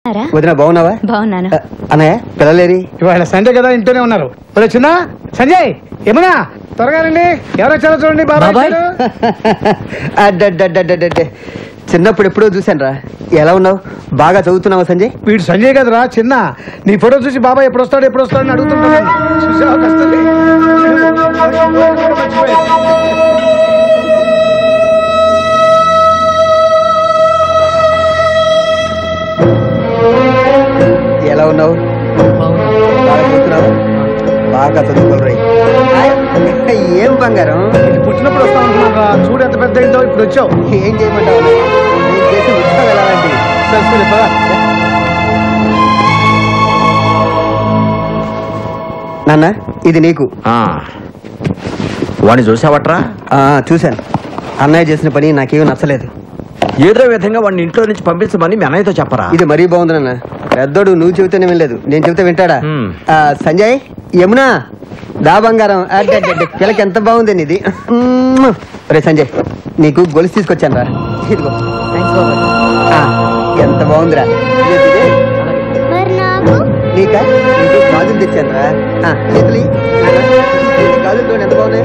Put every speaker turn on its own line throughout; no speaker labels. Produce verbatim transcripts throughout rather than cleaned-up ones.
వదిన బాగున్నావా?
బాగున్నాను.
అన్నయ్య పిల్లలేరి?
ఇవాళ సంజయ్ కదా ఇంట్లోనే ఉన్నారు. చిన్న సంజయ్ ఏమన్నా త్వరగా రండి. ఎవరో వచ్చారో చూడండి. బాబాయ్
చిన్నప్పుడు ఎప్పుడో చూశాను రా. ఎలా ఉన్నావు? బాగా చదువుతున్నావా సంజయ్?
వీడు సంజయ్ కదరా చిన్న. నీ ఫోటో చూసి బాబాయ్ ఎప్పుడు వస్తాడు ఎప్పుడు వస్తాడని అడుగుతుంటాను.
ఎలా ఉన్నావు? బాగా చదువుతున్నావు? బాగా చదువుకోరు. ఏం బంగారం
పుట్టినప్పుడు వస్తా ఉంటున్నా. చూడు ఎంత పెద్ద ఏంటో ఇప్పుడు వచ్చావు.
ఏం చేయమంటావు? నేను చేసే ఉత్సవం ఎలాంటి నాన్న ఇది నీకు.
వాడిని చూసావట్రా?
చూశాను. అన్నయ్య చేసిన పని నాకేమీ నచ్చలేదు.
ఏదో విధంగా వాడిని ఇంట్లో నుంచి పంపించమని మీ అన్నయ్యతో చెప్పరా?
ఇది మరీ బాగుంది నాన్న. పెద్దోడు నువ్వు చెబితేనే వినలేదు, నేను చెబితే వింటాడా? సంజయ్ యమునా దా బంగారం. పిల్లకి ఎంత బాగుంది ఇది. రే సంజయ్ నీకు గొలుసు తీసుకొచ్చాను రా. ఇదిగో ఎంత బాగుందిరా. నీకా నీకు గాజులు తెచ్చాను రా. చేతులు గాజులు చూడండి ఎంత బాగున్నాయి.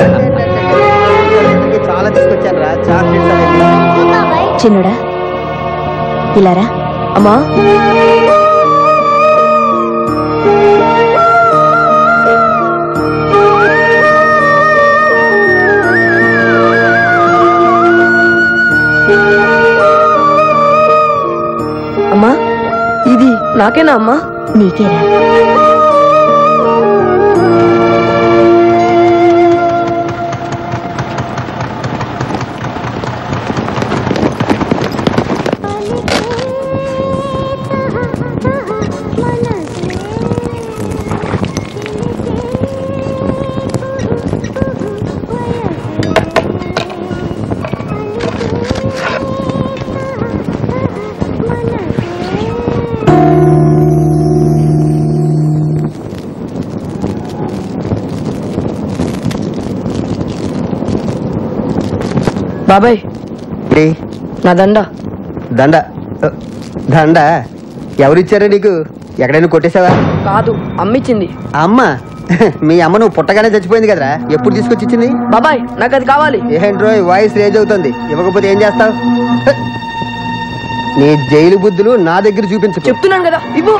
చాలా తీసుకొచ్చాను రా. చాక్లెట్స్.
చిన్నుడా ఇలారా.
అమ్మా అమ్మా ఇది నాకేనా అమ్మా?
నీకేరా.
బాబాయ్ నా దండ.
దండ దండ ఎవరిచ్చారా నీకు? ఎక్కడైనా కొట్టేసావా?
కాదు అమ్మిచ్చింది.
అమ్మ మీ అమ్మ నువ్వు పుట్టగానే చచ్చిపోయింది కదరా. ఎప్పుడు తీసుకొచ్చి ఇచ్చింది?
బాబాయ్ నాకు అది కావాలి.
ఏంట్రో వాయిస్ రేజ్ అవుతుంది. ఇవ్వకపోతే ఏం చేస్తావు? నీ జైలు బుద్ధులు నా దగ్గర చూపించు.
చెప్తున్నాను కదా ఇవ్వు.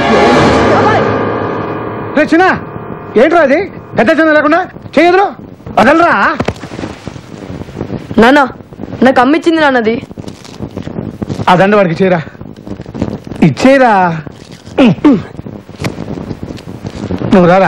చిన్న ఏంట్రా అది? పెద్ద చిన్న లేకుండా చేయదురు వదలరా.
నాన్న నాకు అమ్మిచ్చింది నాన్నది.
ఆ దండ వాడికి ఇచ్చేరా. ఇచ్చేరా. నువ్వు రారా.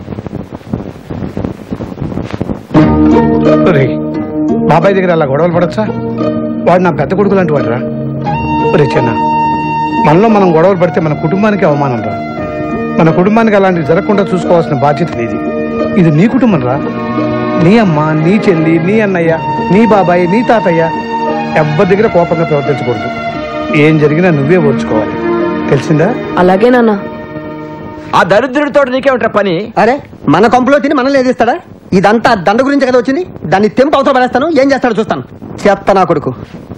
బాబాయ్ దగ్గర అలా గొడవలు పడచ్చా? వాడు నా పెద్ద కొడుకు లాంటి వాడు రా. రే చిన్న మనలో మనం గొడవలు పడితే మన కుటుంబానికి అవమానం రా. మన కుటుంబానికి అలాంటివి జరగకుండా చూసుకోవాల్సిన బాధ్యత నీది. ఇది నీ కుటుంబం రా. నీ అమ్మ, నీ చెల్లి, నీ అన్నయ్య, నీ బాబాయ్, నీ తాతయ్య ఎవ్వరి దగ్గర కోపంగా ప్రవర్తించకూడదు. ఏం జరిగినా నువ్వే ఓర్చుకోవాలి. తెలిసిందా?
అలాగే నాన్న.
ఆ దరిద్రుడితో నీకేమిట్రా పని?
అరే మన కొంపలో తిని మనల్ని ఏదిస్తాడా? ఇదంతా దండ గురించి కదా వచ్చింది. దాన్ని తెంపు అవతల పడేస్తాను. ఏం చేస్తాడో చూస్తాను. చెత్త నా కొడుకు.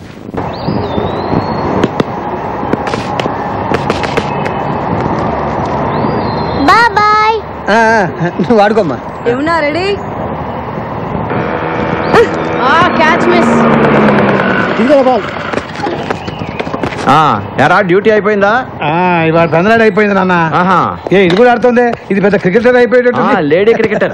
బాబాయ్
నువ్వు వాడుకోమ్మా.
ఏమన్నా రెడీ? Catch miss.
ఎరా డ్యూటీ అయిపోయిందా?
ఇవాళ పెందలాడి అయిపోయింది నాన్న. ఏ ఇది కూడా ఆడుతుంది. ఇది పెద్ద క్రికెటర్ అయిపోయేటట్టు.
Lady cricketer.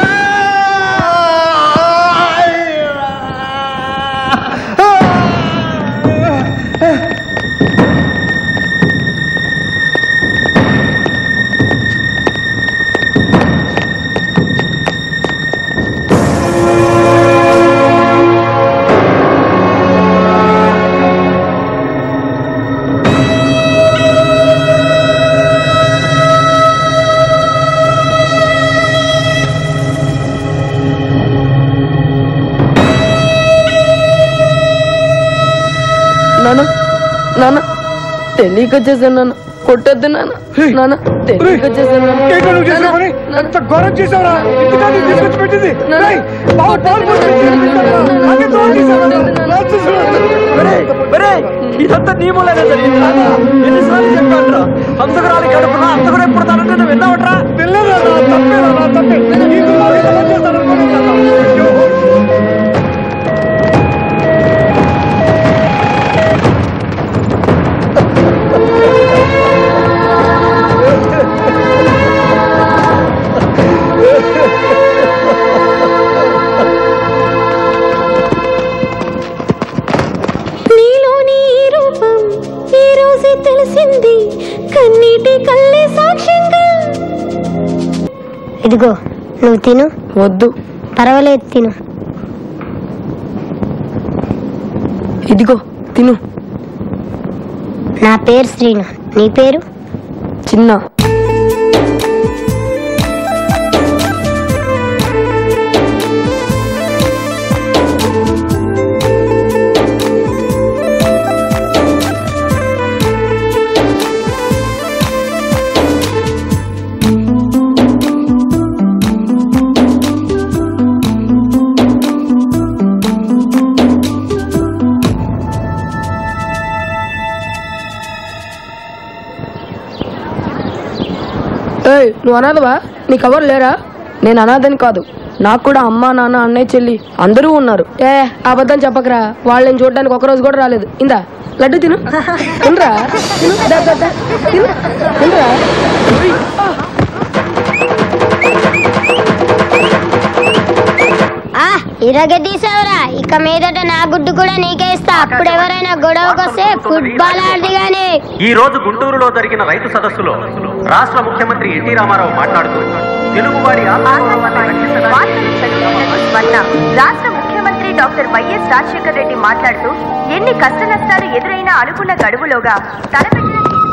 నాన్న తెలియక చేశాను నాన్న. కొట్టొద్దు నాన్న. నాన్న తెలియక చేశాను
ఇదంతా నీ మూలనే జరిగింది.
ఇదిగో నువ్వు తిను.
వద్దు,
పర్వాలేదు తిను.
ఇదిగో తిను.
నా పేరు శ్రీను, నీ పేరు?
చిన్న. ఏయ్, నువ్వు అనాథవా? నీకు ఎవరు లేరా? నేను అనాథని కాదు, నాకు కూడా అమ్మ నాన్న అన్నయ్య చెల్లి అందరూ ఉన్నారు. ఏ అబద్ధం చెప్పకరా, వాళ్ళని చూడడానికి ఒక రోజు కూడా రాలేదు. ఇందా లడ్డు తిను. తినరా, తిను. దా, దా, దా. తిను. తినరా.
ఇరగదీసావరా, ఇక మీదట నా గుడ్డు కూడా నీకే ఇస్తా. అప్పుడు ఎవరైనా గొడవకొస్తే ఫుట్బాల్ ఆడది గాని.
ఈ రోజు గుంటూరులో జరిగిన రైతు సదస్సులో రాష్ట్ర ముఖ్యమంత్రి ఎన్టీ రామారావు మాట్లాడుతూ తెలుగువాడి
రాష్ట్ర ముఖ్యమంత్రి డాక్టర్ వైఎస్ రాజశేఖర రెడ్డి మాట్లాడుతూ ఎన్ని కష్ట నష్టాలు ఎదురైనా అనుకున్న గడువులోగా తలపెట్టిన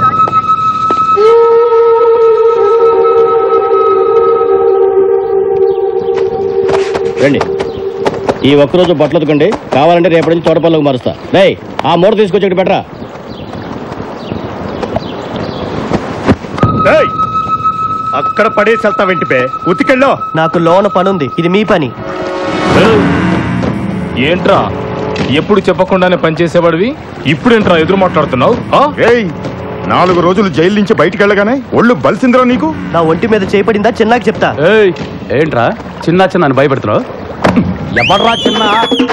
రండి, ఈ ఒక్కరోజు బట్టలు ఉతకండి, కావాలంటే రేపటి నుంచి తోటపల్లికి మారుస్తా. రే, ఆ మూట తీసుకొచ్చి పెట్టరా.
అక్కడ పడేసి వెళ్తా వెంటిపే ఉతికెళ్ళో.
నాకు లోన పనుంది, ఇది మీ పని.
ఏంట్రా ఎప్పుడు చెప్పకుండానే పనిచేసేవాడివి, ఇప్పుడేంట్రా ఎదురు మాట్లాడుతున్నావు?
నాలుగు రోజులు జైలు నుంచి బయటికి వెళ్ళగానే ఒళ్ళు బలిసిందిరా నీకు.
నా ఒంటి మీద చేపడిందా చిన్నాకి చెప్తా.
ఏంట్రా చిన్న చిన్న అని భయపెడుతున్నావు?
ఎవడ్రా చిన్న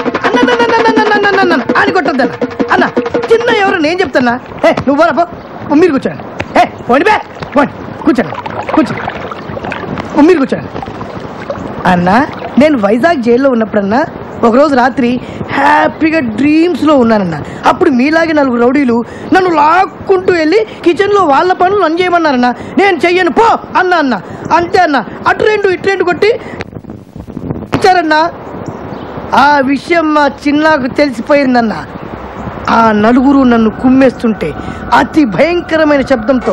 అని కొట్టద్దా అన్న? చిన్న ఎవరు నేను చెప్తానా? ఏ నువ్వు బా, మీరు కూర్చోండి. ఏ పోండి బే, పోండి కూర్చోండి, కూర్చోండి, మీరు కూర్చోండి. అన్న, నేను వైజాగ్ జైల్లో ఉన్నప్పుడన్నా ఒకరోజు రాత్రి హ్యాపీగా డ్రీమ్స్లో ఉన్నానన్న. అప్పుడు మీలాగే నలుగురు రౌడీలు నన్ను లాక్కుంటూ వెళ్ళి కిచెన్లో వాళ్ళ పనులు నన్ను చేయమన్నారన్న. నేను చెయ్యను పో అన్న అన్న అంతే అన్న. అటు రెండు ఇటు రెండు కొట్టి ఇచ్చారన్నా. ఆ విషయం మా చిన్నాకు తెలిసిపోయిందన్న. ఆ నలుగురు నన్ను కుమ్మేస్తుంటే అతి భయంకరమైన శబ్దంతో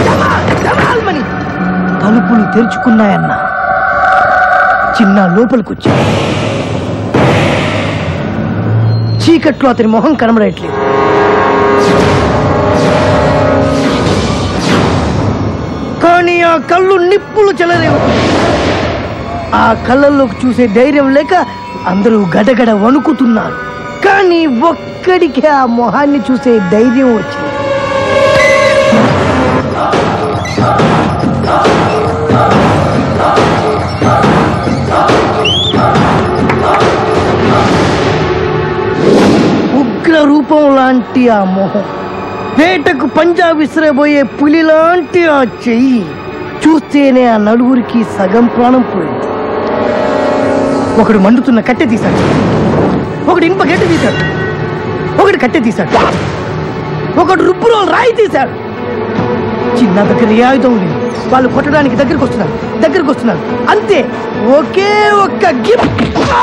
తలుపులు తెరుచుకున్నాయన్న. చిన్న లోపలికి వచ్చా. చీకట్లో అతని మొహం కనబడట్లేదు. కానీ ఆ కళ్ళు నిప్పులు చెలరేవు. ఆ కళ్ళల్లోకి చూసే ధైర్యం లేక అందరూ గడగడ వణుకుతున్నారు. కానీ ఒక్కడికి ఆ మొహాన్ని చూసే ధైర్యం వచ్చింది. ఉగ్ర రూపం లాంటి ఆ మొహం, వేటకు పంజా విసిరబోయే పులి లాంటి ఆ చెయ్యి చూస్తేనే ఆ నలుగురికి సగం ప్రాణం పోయింది. ఒకడు మండుతున్న కట్టె తీశాడు, ఒకడు ఇనుప గెట్టు తీశాడు, ఒకడు కట్టె తీశాడు, ఒకడు రుబ్బులో రాయి తీశాడు. చిన్న దగ్గర ఏ ఆయుధం లేదు. వాళ్ళు కొట్టడానికి దగ్గరికి వస్తున్నారు, దగ్గరికి వస్తున్నారు. అంతే, ఒకే ఒక్క గిఫ్ట్.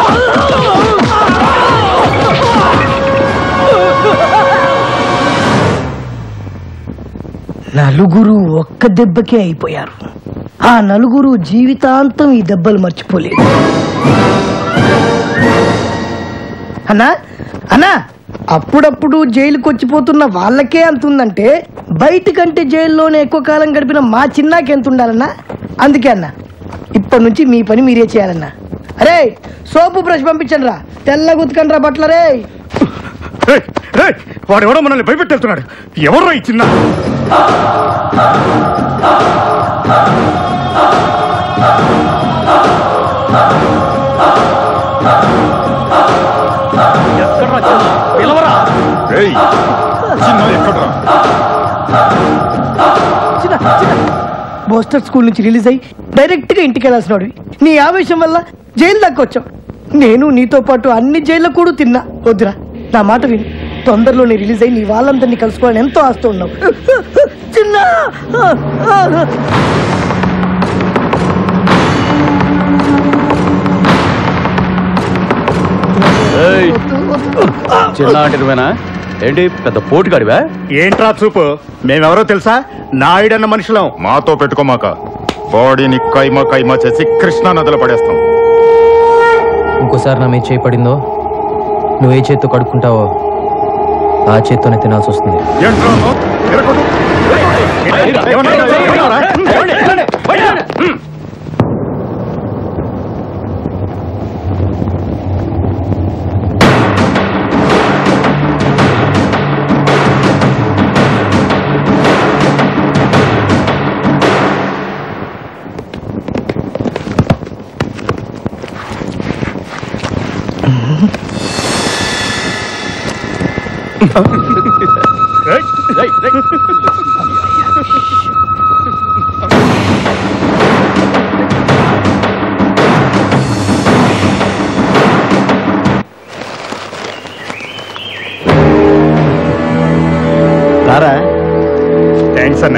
నలుగురు ఒక్క దెబ్బకే అయిపోయారు. ఆ నలుగురు జీవితాంతం ఈ దెబ్బలు మర్చిపోలేదు. అన్నా అన్నా, అప్పుడప్పుడు జైలుకి వచ్చిపోతున్న వాళ్ళకే అంతుందంటే బయటకంటే జైల్లోనే ఎక్కువ కాలం గడిపిన మా చిన్నాకి ఎంత ఉండాలన్నా? అందుకే అన్న, ఇప్పటి నుంచి మీ పని మీరే చేయాలన్నా. అరే, సోపు బ్రష్ పంపించండి రా, తెల్ల గుతకండి రా బట్టలరే.
వాడు ఎవడో మనల్ని భయపెట్టేస్తున్నాడు. ఎవరో ఈ చిన్న?
బోస్టర్ స్కూల్ నుంచి రిలీజ్ అయ్యి డైరెక్ట్ గా ఇంటికి వెళ్ళాల్సినోడివి. నీ ఆవేశం వల్ల జైలు దాకా వచ్చావు. నేను నీతో పాటు అన్ని జైల్లో కూడా తిన్నా. వద్దురా, నా మాట విని తొందరలోనే రిలీజ్ అయ్యి నీ వాళ్ళందరినీ కలుసుకోవాలని ఎంతో ఆస్తూ ఉన్నావు. చిన్న
చిన్న అంటే ఏంటి పెద్ద పోటుగాడివా?
ఏంట్రా చూపు, మేమెవరో తెలుసా? నాయుడన్న మనుషులం. మాతో పెట్టుకోమాక, బాడీని కైమా కైమా చేసి కృష్ణా నదిలో పడేస్తాం.
ఇంకోసారి నా మీద చేయి పడిందో నువ్వు ఏ చేత్తో కడుక్కుంటావో ఆ చేత్తోనే తినాల్సి వస్తుంది.
రారా.
థ్యాంక్స్ అన్నా.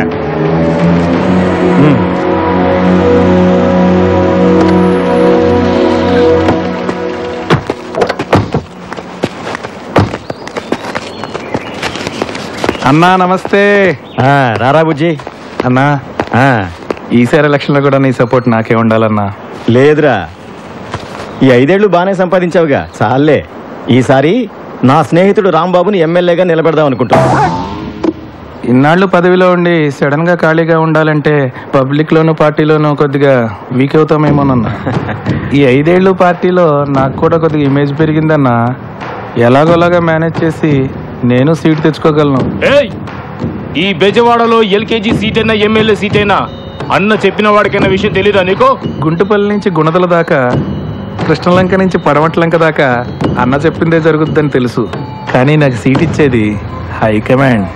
అన్నా నమస్తే.
రారా బుజ్జి.
అన్నా ఈసారి ఎలక్షన్ లో కూడా నీ సపోర్ట్ నాకే ఉండాలన్నా.
లేదురా, ఈ ఐదేళ్లు బాగానే సంపాదించావుగా, చాలే. ఈసారి నా స్నేహితుడు రాంబాబుని ఎమ్మెల్యేగా నిలబెడదాం అనుకుంటున్నా.
ఇన్నాళ్ళు పదవిలో ఉండి సడన్ గా ఖాళీగా ఉండాలంటే పబ్లిక్ లోను పార్టీలోను కొద్దిగా వీక్ అవుతామేమోనన్నా. ఈ ఐదేళ్లు పార్టీలో నాకు కూడా కొద్దిగా ఇమేజ్ పెరిగిందన్నా. ఎలాగోలాగా మేనేజ్ చేసి నేను సీట్ తెచ్చుకోగలను.
ఈ బెజవాడలో ఎల్కేజీ సీట్ అయినా ఎమ్మెల్యే సీట్ అయినా అన్న చెప్పిన వాడికైనా విషయం తెలీదా నీకు?
గుంటుపల్లి నుంచి గుణదల దాకా, కృష్ణలంక నుంచి పడమట్లంక దాకా అన్న చెప్పిందే జరుగుద్దని తెలుసు. కానీ నాకు సీట్ ఇచ్చేది హైకమాండ్.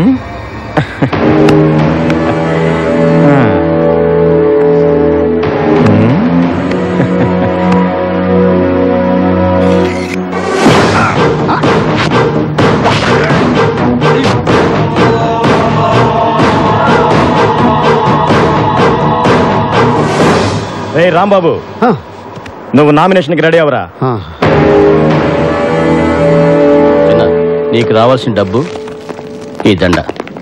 రే రాంబాబు, నువ్వు నామినేషన్కి రెడీ అవరా.
నీకు రావాల్సిన డబ్బు ఈ దండ.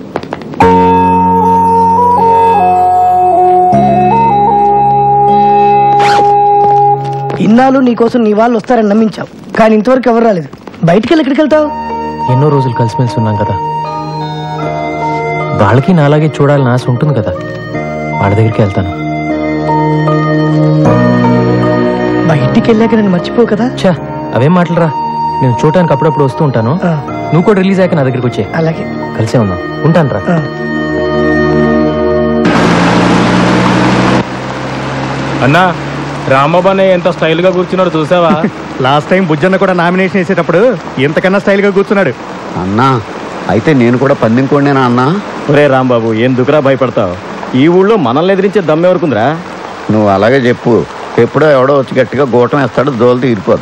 ఇన్నాళ్ళు నీకోసం నీ వాళ్ళు వస్తారని నమ్మించావు, కానీ ఇంతవరకు ఎవరు రాలేదు. బయటికి వెళ్ళి ఎక్కడికి వెళ్తావు?
ఎన్నో రోజులు కలిసిమెలిసి ఉన్నాం కదా, వాళ్ళకి నాలాగే చూడాలని ఆశ ఉంటుంది కదా, వాళ్ళ దగ్గరికి వెళ్తాను.
బయటికి వెళ్ళాక నేను మర్చిపోవు కదా.
చా, అవేం మాటలరా. నేను చూడటానికి అప్పుడప్పుడు వస్తూ ఉంటాను. నువ్వు కూడా రిలీజ్ అయ్యాక నా దగ్గరికి వచ్చే.
అలాగే,
కలిసే ఉందాం. ఉంటాను రా.
అన్నా, రాంబాబు అనే ఎంత స్టైల్ గా కూర్చున్నాడు చూసావా?
లాస్ట్ టైం బుజ్జన్న కూడా నామినేషన్ వేసేటప్పుడు ఎంతకన్నా స్టైల్ గా కూర్చున్నాడు.
అన్నా, అయితే నేను కూడా పందెం కోడినేనా అన్నా?
ఒరే రాంబాబు, ఎందుకురా భయపడతావు? ఈ ఊళ్ళో మనల్ని ఎదిరించే దమ్మెవరకుందిరా?
నువ్వు అలాగే చెప్పు. ఎప్పుడో ఎవడో వచ్చి గట్టిగా గోటం వేస్తాడు, దోలు తీరిపోద్దు.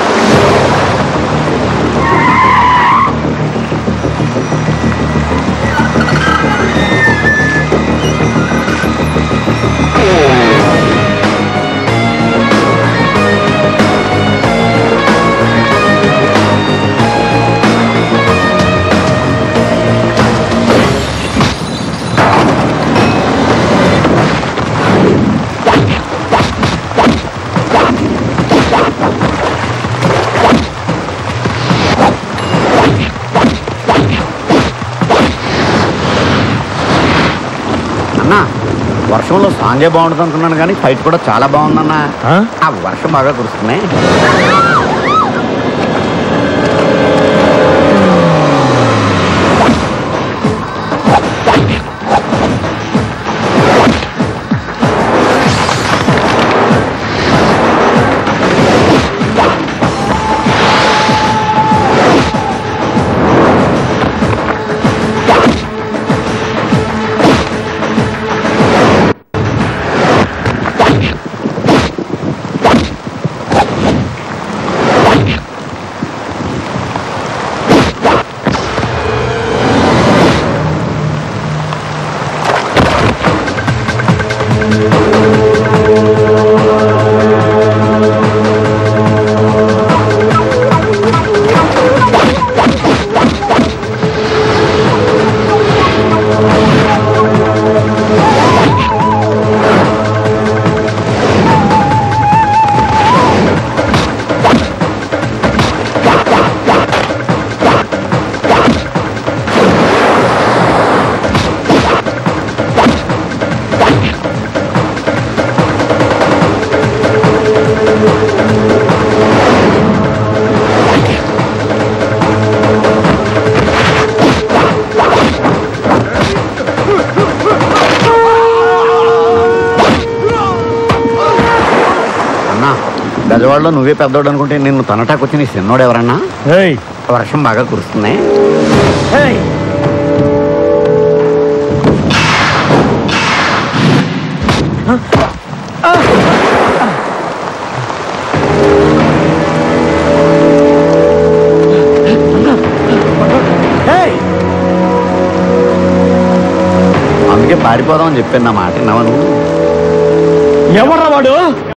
వర్షంలో సాంగే బాగుంటుంది అనుకున్నాను, కానీ ఫైట్ కూడా చాలా బాగుందన్నా. ఆ వర్షం బాగా కురుస్తున్నాయి.
గజవాడలో నువ్వే పెద్దోడు అనుకుంటే నిన్ను తనటాకొచ్చి నీ చిన్నోడు ఎవరన్నా వర్షం బాగా కురుస్తుంది. అందుకే పారిపోదామని చెప్పాను నా మాట విన్నావా నువ్వు?
ఎవర్రా వాడు?